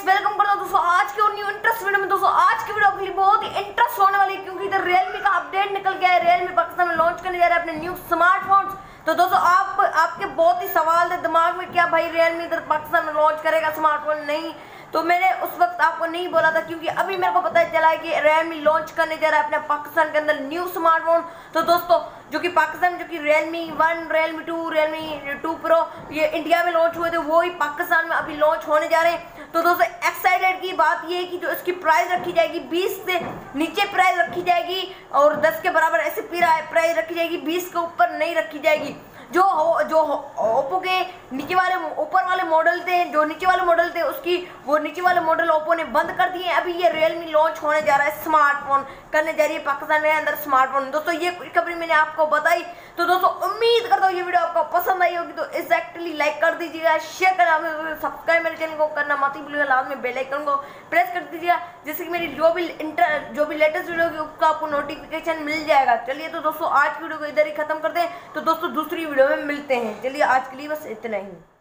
Welcome करता हूं दोस्तों आज की और न्यू इंटरेस्ट वीडियो में। दोस्तों आज की वीडियो के लिए बहुत ही इंटरेस्ट होने वाली है क्योंकि इधर Realme का अपडेट निकल गया है। Realme पाकिस्तान में लॉन्च करने जा रहा है अपने न्यू स्मार्टफोन्स। तो दोस्तों आपके बहुत ही सवाल थे दिमाग में, क्या भाई Realme इधर पाकिस्तान में लॉन्च करेगा स्मार्टफोन? नहीं, तो मैंने उस वक्त आपको नहीं बोला था क्योंकि अभी मेरे को पता चला है कि Realme लॉन्च करने जा रहा है अपने पाकिस्तान के अंदर न्यू स्मार्टफोन। तो दोस्तों जो कि पाकिस्तान में जो कि Realme 1, Realme 2, Realme 2 Pro ये इंडिया में लॉन्च हुए थे, वो ही पाकिस्तान में अभी लॉन्च होने जा रहे हैं। तो दोस्तों एक्साइटेड की बात ये है कि जो इसकी प्राइस रखी जाएगी 20 से नीचे प्राइस रखी जाएगी और 10 के बराबर ऐसे प्राइस रखी जाएगी, 20 के ऊपर नहीं रखी जाएगी। जो ओप्पो के ऊपर वाले मॉडल थे, जो नीचे वाले मॉडल थे उसकी वो नीचे वाले मॉडल ओप्पो ने बंद कर दिए। अभी ये Realme लॉन्च होने जा रहा है, स्मार्टफोन करने जा रही है पाकिस्तान के अंदर स्मार्टफोन। दोस्तों ये खबर मैंने आपको बताई। तो दोस्तों उम्मीद करता हूँ ये वीडियो आपको पसंद आई होगी, तो एक्जैक्टली लाइक कर दीजिएगा, शेयर करना, सब्सक्राइब मेरे चैनल को करना मत भूलिएगा, लास्ट में बेल आइकन को प्रेस कर दीजिएगा जिससे कि मेरी जो भी लेटेस्ट वीडियो होगी उसका आपको नोटिफिकेशन मिल जाएगा। चलिए तो दोस्तों आज की वीडियो को इधर ही खत्म करते हैं। तो दोस्तों दूसरी वीडियो में मिलते हैं। चलिए आज के लिए बस इतना ही।